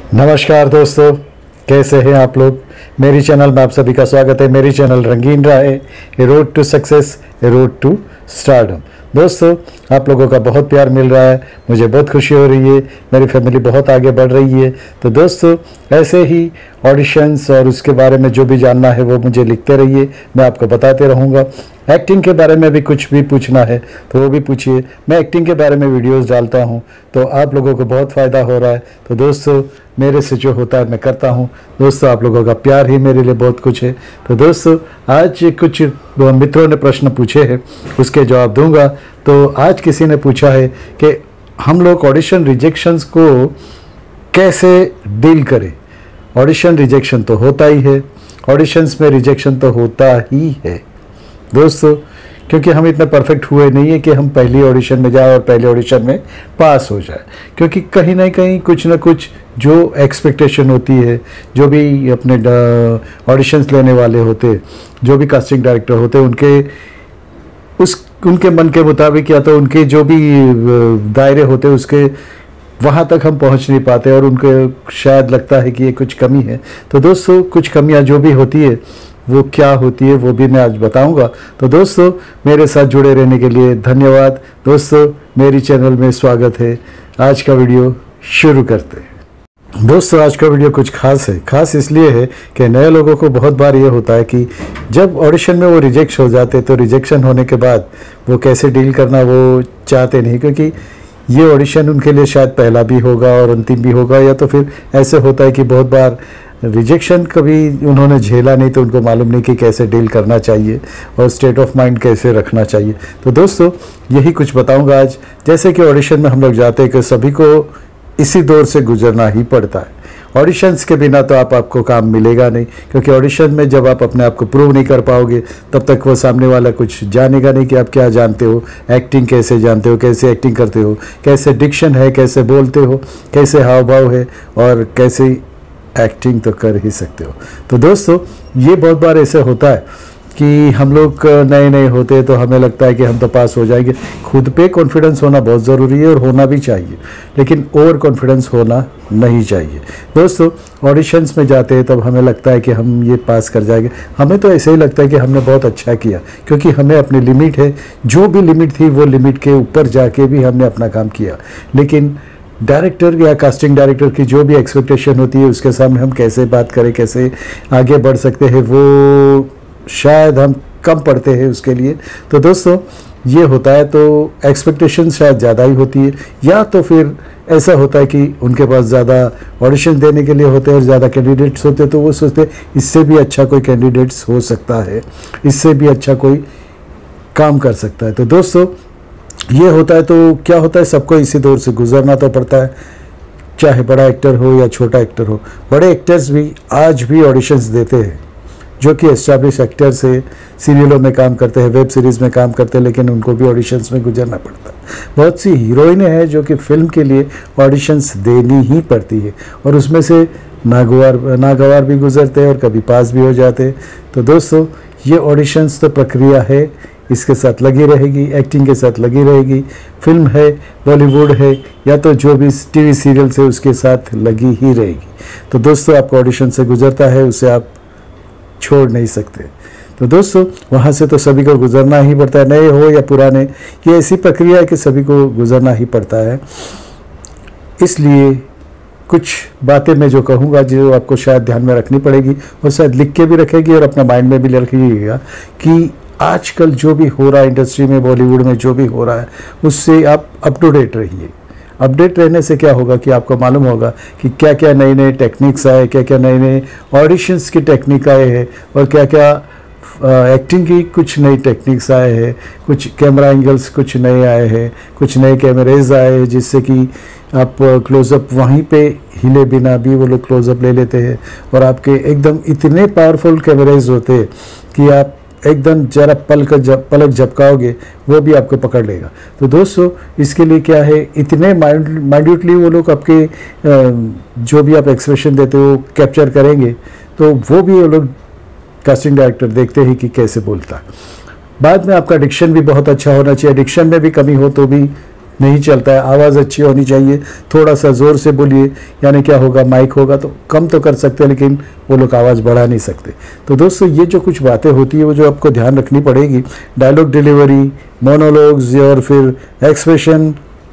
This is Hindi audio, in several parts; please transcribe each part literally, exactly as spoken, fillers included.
नमस्कार दोस्तों, कैसे हैं आप लोग। मेरी चैनल में आप सभी का स्वागत है। मेरी चैनल रंगीन राह है, a road to success, a road to stardom. दोस्तों, आप लोगों का बहुत प्यार मिल रहा है, मुझे बहुत खुशी हो रही है, मेरी फैमिली बहुत आगे बढ़ रही है। तो दोस्तों, ऐसे ही ऑडिशंस और उसके बारे में जो भी जानना है वो मुझे लिखते रहिए, मैं आपको बताते रहूँगा। एक्टिंग के बारे में भी कुछ भी पूछना है तो वो भी पूछिए, मैं एक्टिंग के बारे में वीडियोस डालता हूँ, तो आप लोगों को बहुत फ़ायदा हो रहा है। तो दोस्तों, मेरे से जो होता है मैं करता हूँ। दोस्तों, आप लोगों का प्यार ही मेरे लिए बहुत कुछ है। तो दोस्तों, आज कुछ मित्रों ने प्रश्न पूछे हैं, उसके जवाब दूंगा। तो आज किसी ने पूछा है कि हम लोग ऑडिशन रिजेक्शंस को कैसे डील करें। ऑडिशन रिजेक्शन तो होता ही है, ऑडिशंस में रिजेक्शन तो होता ही है दोस्तों, क्योंकि हम इतने परफेक्ट हुए नहीं है कि हम पहली ऑडिशन में जाए और पहले ऑडिशन में पास हो जाए। क्योंकि कहीं ना कहीं कुछ ना कुछ जो एक्सपेक्टेशन होती है, जो भी अपने ऑडिशंस लेने वाले होते, जो भी कास्टिंग डायरेक्टर होते, उनके उस उनके मन के मुताबिक या तो उनके जो भी दायरे होते उसके वहाँ तक हम पहुँच नहीं पाते और उनको शायद लगता है कि ये कुछ कमी है। तो दोस्तों, कुछ कमियाँ जो भी होती है वो क्या होती है वो भी मैं आज बताऊंगा। तो दोस्तों, मेरे साथ जुड़े रहने के लिए धन्यवाद। दोस्तों, मेरी चैनल में स्वागत है। आज का वीडियो शुरू करते हैं। दोस्तों, आज का वीडियो कुछ खास है। खास इसलिए है कि नए लोगों को बहुत बार ये होता है कि जब ऑडिशन में वो रिजेक्ट हो जाते तो रिजेक्शन होने के बाद वो कैसे डील करना वो चाहते नहीं, क्योंकि ये ऑडिशन उनके लिए शायद पहला भी होगा और अंतिम भी होगा, या तो फिर ऐसे होता है कि बहुत बार रिजेक्शन कभी उन्होंने झेला नहीं तो उनको मालूम नहीं कि कैसे डील करना चाहिए और स्टेट ऑफ माइंड कैसे रखना चाहिए। तो दोस्तों, यही कुछ बताऊंगा आज। जैसे कि ऑडिशन में हम लोग जाते हैं कि सभी को इसी दौर से गुजरना ही पड़ता है। ऑडिशंस के बिना तो आप आपको काम मिलेगा नहीं, क्योंकि ऑडिशन में जब आप अपने आप को प्रूव नहीं कर पाओगे तब तक वो सामने वाला कुछ जानेगा नहीं कि आप क्या जानते हो, एक्टिंग कैसे जानते हो, कैसे एक्टिंग करते हो, कैसे डिक्शन है, कैसे बोलते हो, कैसे हाव भाव है और कैसे एक्टिंग तो कर ही सकते हो। तो दोस्तों, ये बहुत बार ऐसे होता है कि हम लोग नए नए होते हैं तो हमें लगता है कि हम तो पास हो जाएंगे। खुद पे कॉन्फिडेंस होना बहुत ज़रूरी है और होना भी चाहिए, लेकिन ओवर कॉन्फिडेंस होना नहीं चाहिए। दोस्तों, ऑडिशंस में जाते हैं तब हमें लगता है कि हम ये पास कर जाएंगे। हमें तो ऐसे ही लगता है कि हमने बहुत अच्छा किया, क्योंकि हमें अपनी लिमिट है, जो भी लिमिट थी वो लिमिट के ऊपर जाके भी हमने अपना काम किया। लेकिन डायरेक्टर या कास्टिंग डायरेक्टर की जो भी एक्सपेक्टेशन होती है उसके सामने हम कैसे बात करें, कैसे आगे बढ़ सकते हैं, वो शायद हम कम पढ़ते हैं उसके लिए। तो दोस्तों, ये होता है। तो एक्सपेक्टेशन शायद ज़्यादा ही होती है, या तो फिर ऐसा होता है कि उनके पास ज़्यादा ऑडिशन देने के लिए होते हैं और ज़्यादा कैंडिडेट्स होते हैं, तो वो सोचते हैं इससे भी अच्छा कोई कैंडिडेट्स हो सकता है, इससे भी अच्छा कोई काम कर सकता है। तो दोस्तों, ये होता है। तो क्या होता है, सबको इसी दौर से गुजरना तो पड़ता है, चाहे बड़ा एक्टर हो या छोटा एक्टर हो। बड़े एक्टर्स भी आज भी ऑडिशंस देते हैं, जो कि एस्टैब्लिश एक्टर्स से सीरियलों में काम करते हैं, वेब सीरीज़ में काम करते हैं, लेकिन उनको भी ऑडिशंस में गुजरना पड़ता है। बहुत सी हीरोइनें हैं जो कि फिल्म के लिए ऑडिशंस देनी ही पड़ती है, और उसमें से नागवार नागवार भी गुजरते हैं और कभी पास भी हो जाते हैं। तो दोस्तों, ये ऑडिशंस तो प्रक्रिया है, इसके साथ लगी रहेगी, एक्टिंग के साथ लगी रहेगी। फिल्म है, बॉलीवुड है, या तो जो भी टीवी सीरियल से उसके साथ लगी ही रहेगी। तो दोस्तों, आपको ऑडिशन से गुजरता है, उसे आप छोड़ नहीं सकते। तो दोस्तों, वहाँ से तो सभी को गुजरना ही पड़ता है, नए हो या पुराने। ये ऐसी प्रक्रिया है कि सभी को गुजरना ही पड़ता है। इसलिए कुछ बातें मैं जो कहूँगा जो आपको शायद ध्यान में रखनी पड़ेगी, और शायद लिख के भी रखेगी और अपना माइंड में भी रखिएगा कि आजकल जो भी हो रहा है इंडस्ट्री में, बॉलीवुड में जो भी हो रहा है, उससे आप अप टू डेट रहिए। अपडेट रहने से क्या होगा कि आपको मालूम होगा कि क्या क्या नए नए टेक्निक्स आए, क्या क्या नए नए ऑडिशंस की टेक्निक आए हैं, और क्या क्या एक्टिंग की कुछ नई टेक्निक्स आए हैं, कुछ कैमरा एंगल्स कुछ नए आए हैं, कुछ नए कैमरेज आए हैं, जिससे कि आप क्लोज़अप वहीं पे हिले बिना भी वो लोग क्लोज़अप ले लेते हैं, और आपके एकदम इतने पावरफुल कैमरेज होते हैं कि आप एकदम जरा पलक जब पलक झपकाओगे वो भी आपको पकड़ लेगा। तो दोस्तों, इसके लिए क्या है, इतने माइन्यूटली वो लोग आपके जो भी आप एक्सप्रेशन देते हो कैप्चर करेंगे, तो वो भी वो लोग कास्टिंग डायरेक्टर देखते हैं कि कैसे बोलता है। बाद में आपका डिक्शन भी बहुत अच्छा होना चाहिए। डिक्शन में भी कमी हो तो भी नहीं चलता है। आवाज़ अच्छी होनी चाहिए, थोड़ा सा ज़ोर से बोलिए, यानी क्या होगा, माइक होगा तो कम तो कर सकते हैं लेकिन वो लोग आवाज़ बढ़ा नहीं सकते। तो दोस्तों ये जो कुछ बातें होती है वो जो आपको ध्यान रखनी पड़ेगी, डायलॉग डिलीवरी, मोनोलॉग्स और फिर एक्सप्रेशन,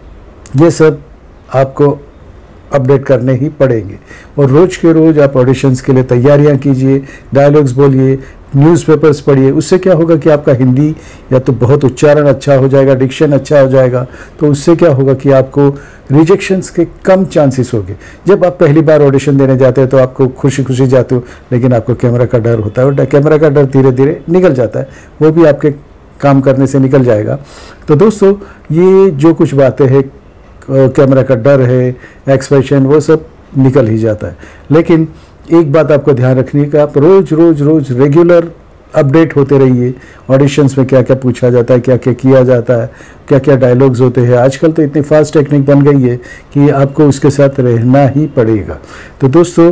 ये सब आपको अपडेट करने ही पड़ेंगे। और रोज़ के रोज़ आप ऑडिशंस के लिए तैयारियां कीजिए, डायलॉग्स बोलिए, न्यूज़पेपर्स पढ़िए। उससे क्या होगा कि आपका हिंदी या तो बहुत उच्चारण अच्छा हो जाएगा, डिक्शन अच्छा हो जाएगा, तो उससे क्या होगा कि आपको रिजेक्शंस के कम चांसेस होंगे। जब आप पहली बार ऑडिशन देने जाते हैं तो आपको खुशी खुशी जाते हो, लेकिन आपको कैमरा का डर होता है और कैमरा का डर धीरे धीरे निकल जाता है, वो भी आपके काम करने से निकल जाएगा। तो दोस्तों ये जो कुछ बातें हैं, कैमरा का डर है, एक्सप्रेशन, वो सब निकल ही जाता है। लेकिन एक बात आपको ध्यान रखनी है कि आप रोज़ रोज़ रोज़ रेगुलर अपडेट होते रहिए। ऑडिशंस में क्या क्या पूछा जाता है, क्या क्या किया जाता है, क्या क्या डायलॉग्स होते हैं। आजकल तो इतनी फास्ट टेक्निक बन गई है कि आपको उसके साथ रहना ही पड़ेगा। तो दोस्तों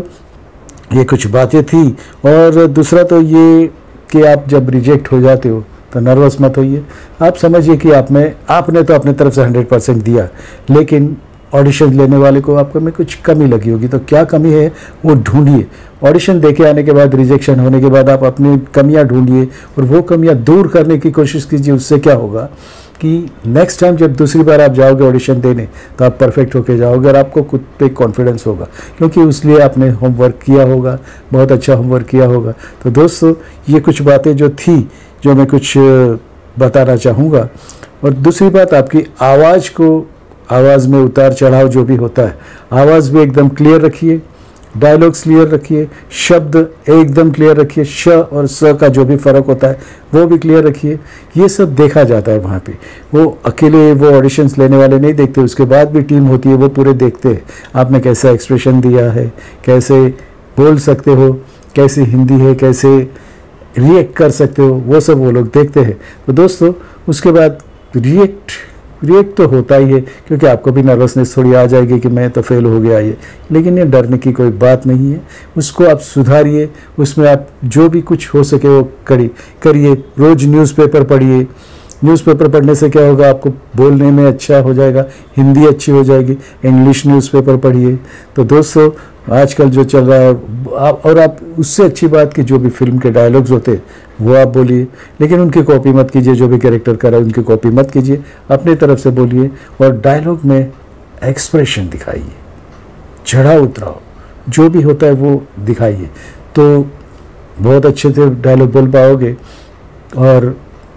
ये कुछ बातें थी। और दूसरा तो ये कि आप जब रिजेक्ट हो जाते हो तो नर्वस मत होइए। आप समझिए कि आप में आपने तो अपने तरफ से हंड्रेड परसेंट दिया, लेकिन ऑडिशन लेने वाले को आपको में कुछ कमी लगी होगी। तो क्या कमी है वो ढूंढिए। ऑडिशन देके आने के बाद, रिजेक्शन होने के बाद आप अपनी कमियां ढूंढिए और वो कमियां दूर करने की कोशिश कीजिए। उससे क्या होगा कि नेक्स्ट टाइम जब दूसरी बार आप जाओगे ऑडिशन देने तो आप परफेक्ट होके जाओगे और आपको खुद पे कॉन्फिडेंस होगा, क्योंकि उसलिए आपने होमवर्क किया होगा, बहुत अच्छा होमवर्क किया होगा। तो दोस्तों ये कुछ बातें जो थी जो मैं कुछ बताना चाहूँगा। और दूसरी बात, आपकी आवाज़ को, आवाज़ में उतार चढ़ाव जो भी होता है, आवाज़ भी एकदम क्लियर रखिए, डायलॉग्स क्लियर रखिए, शब्द एकदम क्लियर रखिए, श और स का जो भी फ़र्क होता है वो भी क्लियर रखिए। ये सब देखा जाता है वहाँ पे। वो अकेले वो ऑडिशंस लेने वाले नहीं देखते, उसके बाद भी टीम होती है, वो पूरे देखते हैं आपने कैसा एक्सप्रेशन दिया है, कैसे बोल सकते हो, कैसी हिंदी है, कैसे रिएक्ट कर सकते हो, वो सब वो लोग देखते हैं। तो दोस्तों उसके बाद रिएक्ट रिएक्ट तो होता ही है, क्योंकि आपको भी नर्वसनेस थोड़ी आ जाएगी कि मैं तो फेल हो गया ये, लेकिन ये डरने की कोई बात नहीं है। उसको आप सुधारिए, उसमें आप जो भी कुछ हो सके वो करिए करिए रोज़ न्यूज़पेपर पढ़िए। न्यूज़पेपर पढ़ने से क्या होगा, आपको बोलने में अच्छा हो जाएगा, हिंदी अच्छी हो जाएगी। इंग्लिश न्यूज़पेपर पढ़िए। तो दोस्तों आजकल जो चल रहा है, आप और आप उससे अच्छी बात कि जो भी फिल्म के डायलॉग्स होते हैं वो आप बोलिए, लेकिन उनकी कॉपी मत कीजिए। जो भी कैरेक्टर कर रहा है उनकी कॉपी मत कीजिए, अपनी तरफ से बोलिए। और डायलॉग में एक्सप्रेशन दिखाइए, चढ़ाव उतराव जो भी होता है वो दिखाइए, तो बहुत अच्छे से डायलॉग बोल पाओगे। और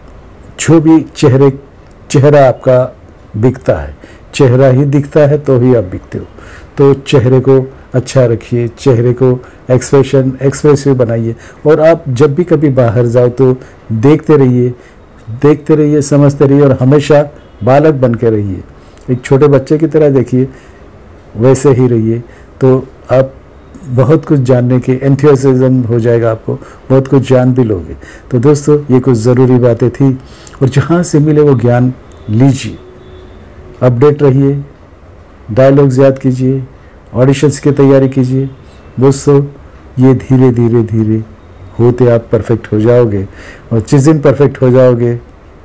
जो भी चेहरे चेहरा आपका बिकता है, चेहरा ही दिखता है तो ही आप बिकते हो। तो चेहरे को अच्छा रखिए, चेहरे को एक्सप्रेशन एक्सप्रेसिव बनाइए। और आप जब भी कभी बाहर जाओ तो देखते रहिए देखते रहिए समझते रहिए, और हमेशा बालक बन के रहिए, एक छोटे बच्चे की तरह देखिए, वैसे ही रहिए। तो आप बहुत कुछ जानने के एंथुसियाज्म हो जाएगा, आपको बहुत कुछ जान भी लोगे। तो दोस्तों ये कुछ ज़रूरी बातें थी, और जहाँ से मिले वो ज्ञान लीजिए, अपडेट रहिए, डायलॉग्स याद कीजिए, ऑडिशंस की तैयारी कीजिए। दोस्तों ये धीरे धीरे धीरे होते आप परफेक्ट हो जाओगे, और जिस दिन परफेक्ट हो जाओगे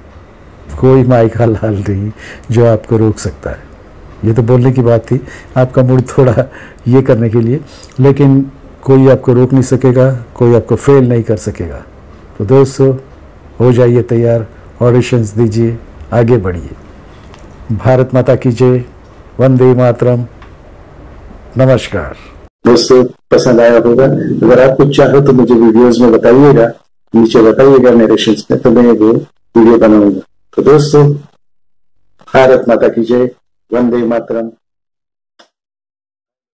कोई माई का लाल नहीं जो आपको रोक सकता है। ये तो बोलने की बात थी, आपका मूड थोड़ा ये करने के लिए, लेकिन कोई आपको रोक नहीं सकेगा, कोई आपको फेल नहीं कर सकेगा। तो दोस्तों हो जाइए तैयार, ऑडिशंस दीजिए, आगे बढ़िए। भारत माता की जय, वंदे मातरम, नमस्कार। दोस्तों पसंद आया होगा, अगर आप कुछ चाहो तो मुझे वीडियोस में बताइएगा, नीचे बताइएगा नरेशंस में, तो मैं वो वीडियो बनाऊंगा। तो दोस्तों भारत माता की जय, वंदे मातरम।